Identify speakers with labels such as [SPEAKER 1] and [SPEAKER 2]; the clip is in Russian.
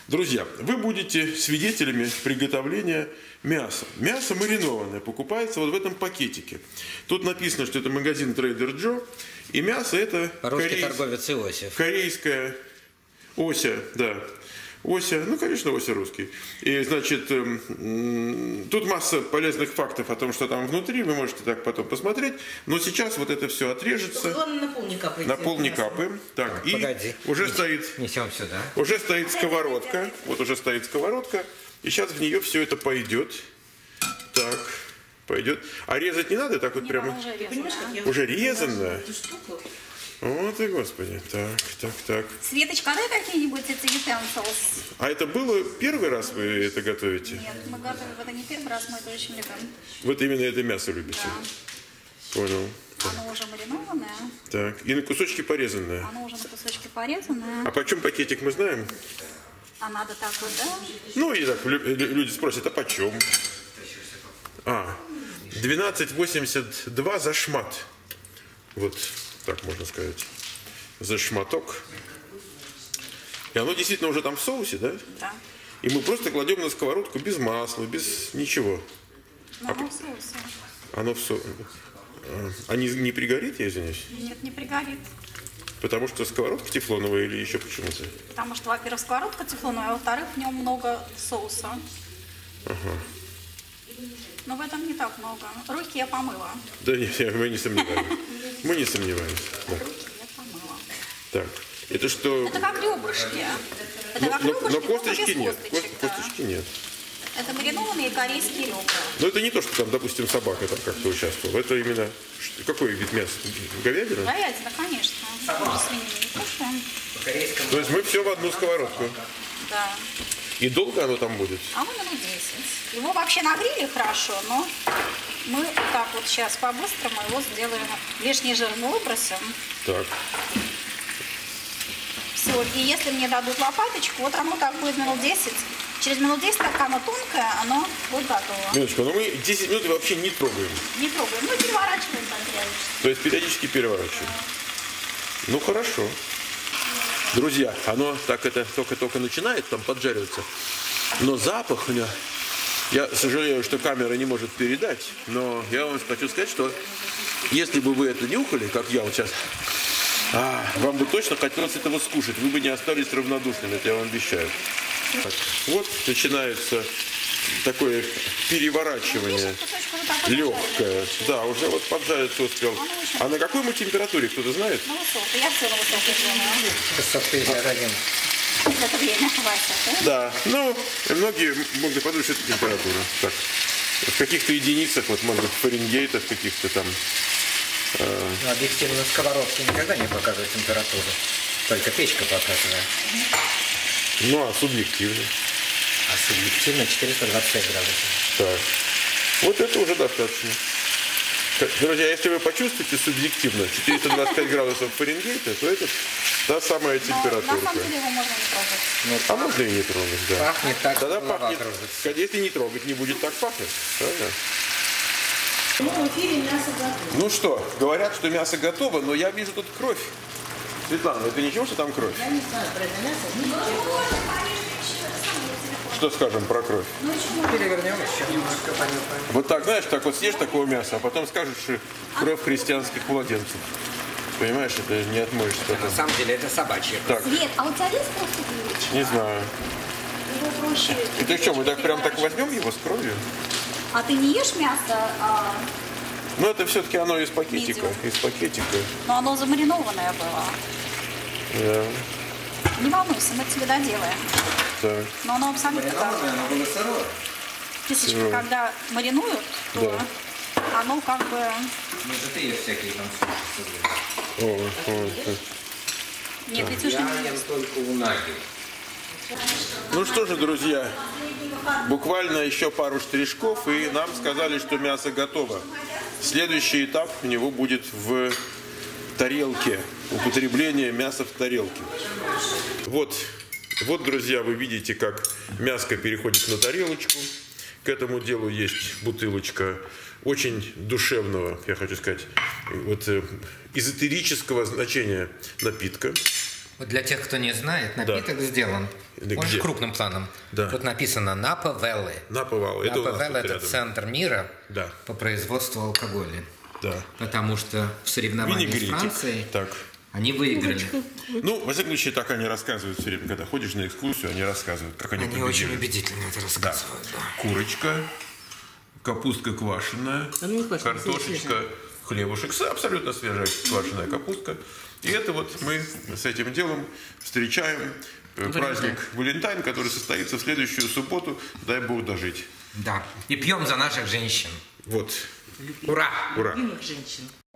[SPEAKER 1] Друзья, вы будете свидетелями приготовления мяса. Мясо маринованное покупается вот в этом пакетике. Тут написано, что это магазин Trader Joe. И мясо это
[SPEAKER 2] По-русски торговец Иосиф.
[SPEAKER 1] Корейская Ося, да. Ося, ну, конечно, Ося русский. И, значит, тут масса полезных фактов о том, что там внутри. Вы можете так потом посмотреть. Но сейчас вот это все отрежется.
[SPEAKER 3] Главное, на пол не капает.
[SPEAKER 1] На пол не капаем. Так, и
[SPEAKER 2] погоди.
[SPEAKER 1] уже стоит...
[SPEAKER 2] Несем сюда.
[SPEAKER 1] Уже стоит сковородка. Вот уже стоит сковородка. И сейчас в нее все это пойдет. Так, пойдет. А резать не надо? Так вот прямо... Уже резанное? Вот и господи. Так.
[SPEAKER 4] Светочка, дай какие-нибудь утенсилс?
[SPEAKER 1] А это было первый раз вы это готовите?
[SPEAKER 4] Нет, мы готовим это не первый раз, мы это очень любим.
[SPEAKER 1] Вот именно это мясо любите?
[SPEAKER 4] Да.
[SPEAKER 1] Понял.
[SPEAKER 4] Оно уже маринованное.
[SPEAKER 1] Так, и на кусочки порезанное.
[SPEAKER 4] Оно уже на кусочки порезанное.
[SPEAKER 1] А почем пакетик мы знаем?
[SPEAKER 4] А надо так вот, да?
[SPEAKER 1] Ну и так люди спросят, а почем? 12,82 за шмат. Вот так можно сказать. За шматок. И оно действительно уже там в соусе, да?
[SPEAKER 4] Да.
[SPEAKER 1] И мы просто кладем на сковородку без масла, без ничего.
[SPEAKER 4] Но оно в соусе.
[SPEAKER 1] Оно в соусе. А не пригорит, я извиняюсь?
[SPEAKER 4] Нет, не пригорит.
[SPEAKER 1] Потому что сковородка тефлоновая или еще почему-то?
[SPEAKER 4] Потому что, во-первых, сковородка тефлоновая, а во-вторых, в нем много соуса.
[SPEAKER 1] Ага.
[SPEAKER 4] Но в этом не так много. Руки я помыла.
[SPEAKER 1] Да нет, мы не сомневаемся. Мы не сомневаемся. Да.
[SPEAKER 4] Руки я помыла.
[SPEAKER 1] Так, это что?
[SPEAKER 4] Это как ребрышки. Это как ребрышки,
[SPEAKER 1] Но
[SPEAKER 4] только
[SPEAKER 1] косточки
[SPEAKER 4] без
[SPEAKER 1] нет.
[SPEAKER 4] косточек, да.
[SPEAKER 1] Косточки нет.
[SPEAKER 4] Это маринованные корейские ребра.
[SPEAKER 1] Но это не то, что там, допустим, собака там как-то участвовала. Это именно... Какой вид мяса? Говядина?
[SPEAKER 4] Говядина, конечно. Мы же свинину не кушаем.
[SPEAKER 1] То есть мы все в одну сковородку.
[SPEAKER 4] Да.
[SPEAKER 1] И долго оно там будет?
[SPEAKER 4] А мы минут 10. Его вообще нагрели хорошо, но мы так вот сейчас по-быстрому его сделаем. Лишний жир мы выбросим.
[SPEAKER 1] Так.
[SPEAKER 4] Все. И если мне дадут лопаточку, вот оно так будет минут 10. Через минут 10, так оно тонкое, оно будет готово.
[SPEAKER 1] Минуточку, но мы 10 минут вообще не трогаем.
[SPEAKER 4] Не трогаем. Ну, переворачиваем там периодически.
[SPEAKER 1] То есть периодически переворачиваем. Ну хорошо. Друзья, оно так это только начинает там поджариваться. Но запах у меня... Я сожалею, что камера не может передать, но я вам хочу сказать, что если бы вы это нюхали, как я вот сейчас, вам бы точно хотелось этого скушать. Вы бы не остались равнодушными, это я вам обещаю. Так, вот начинается такое переворачивание легкое. Да, уже вот поджариться успел. А на какой мы температуре, кто-то знает?
[SPEAKER 4] Ну, высокая. Я все на высокой делаю.
[SPEAKER 2] Высокий жарим.
[SPEAKER 4] В это время, Вася, да?
[SPEAKER 1] Да, ну, многие могут подумать, что это температура. Так, в каких-то единицах, вот, может быть, фаренгейтах каких-то там.
[SPEAKER 2] Но объективно сковородки никогда не показывают температуру. Только печка показывает.
[SPEAKER 1] Ну, а субъективно?
[SPEAKER 2] А субъективно 425 градусов.
[SPEAKER 1] Так, вот это уже достаточно. Друзья, если вы почувствуете субъективно 425 градусов Фаренгейта, то это та самая температура.
[SPEAKER 4] На самом деле его можно не трогать.
[SPEAKER 1] А можно и не трогать, да.
[SPEAKER 2] Пахнет так,
[SPEAKER 1] Тогда
[SPEAKER 2] голова
[SPEAKER 1] пахнет.
[SPEAKER 2] кружится.
[SPEAKER 1] Если не трогать, не будет так пахнуть. Правильно?
[SPEAKER 3] Ну, в эфире мясо готово.
[SPEAKER 1] Ну что, говорят, что мясо готово, но я вижу тут кровь. Светлана, это ничего, что там кровь?
[SPEAKER 3] Я не знаю про это мясо. Ничего.
[SPEAKER 1] Что скажем про кровь?
[SPEAKER 2] Перевернем еще немножко, понюхаем.
[SPEAKER 1] Вот так, знаешь, так вот съешь такого мяса, а потом скажешь, что кровь христианских младенцев. Понимаешь, это не отмоешься потом.
[SPEAKER 2] На самом деле это собачья.
[SPEAKER 1] Так,
[SPEAKER 4] Свет, а у тебя есть просто привычка?
[SPEAKER 1] не знаю.
[SPEAKER 4] Его проще...
[SPEAKER 1] Это что, мы так прям так возьмем его с кровью?
[SPEAKER 4] А ты не ешь мясо,
[SPEAKER 1] Ну, это все-таки оно из пакетика.
[SPEAKER 4] Медиум.
[SPEAKER 1] Из пакетика.
[SPEAKER 4] но оно замаринованное было.
[SPEAKER 1] Да.
[SPEAKER 4] Не волнуйся, мы тебе доделаем.
[SPEAKER 1] Так.
[SPEAKER 4] Но оно абсолютно так.
[SPEAKER 2] Оно было сырое.
[SPEAKER 4] Кисточка,
[SPEAKER 1] Сырое.
[SPEAKER 4] когда маринуют, то
[SPEAKER 1] Да.
[SPEAKER 4] оно как бы...
[SPEAKER 2] Может, ты ешь всякие там суши.
[SPEAKER 4] Нет, ведь уже
[SPEAKER 2] Я ем только унаги.
[SPEAKER 1] Ну что же, друзья, буквально еще пару штришков, и нам сказали, что мясо готово. Следующий этап у него будет в тарелке. Употребление мяса в тарелке. Вот, друзья, вы видите, как мяско переходит на тарелочку. К этому делу есть бутылочка очень душевного, я хочу сказать, вот, эзотерического значения напитка.
[SPEAKER 2] Вот для тех, кто не знает, напиток сделан
[SPEAKER 1] Да
[SPEAKER 2] очень
[SPEAKER 1] где?
[SPEAKER 2] крупным планом.
[SPEAKER 1] Да.
[SPEAKER 2] Тут написано Напа Веллы.
[SPEAKER 1] Напа Веллы. Это у нас
[SPEAKER 2] Напа Веллы —
[SPEAKER 1] тут
[SPEAKER 2] это
[SPEAKER 1] рядом.
[SPEAKER 2] центр мира
[SPEAKER 1] Да.
[SPEAKER 2] по производству алкоголя.
[SPEAKER 1] Да.
[SPEAKER 2] Потому что в соревновании с
[SPEAKER 1] Винегретик.
[SPEAKER 2] Францией
[SPEAKER 1] Так.
[SPEAKER 2] они выиграли.
[SPEAKER 1] Ну, во всяком случае, так они рассказывают все время. Когда ходишь на экскурсию, они рассказывают, как они
[SPEAKER 2] Они
[SPEAKER 1] победили.
[SPEAKER 2] очень убедительно это рассказывают. Да.
[SPEAKER 1] Курочка, капустка квашеная,
[SPEAKER 3] Она не квашеная,
[SPEAKER 1] картошечка, хлебушек, абсолютно свежая квашеная капустка. И это вот мы с этим делом встречаем праздник Валентайн, который состоится в следующую субботу. Дай Бог дожить.
[SPEAKER 2] Да. И пьем за наших женщин.
[SPEAKER 1] Вот.
[SPEAKER 2] Ура!
[SPEAKER 1] Ура!
[SPEAKER 3] Любимых женщин.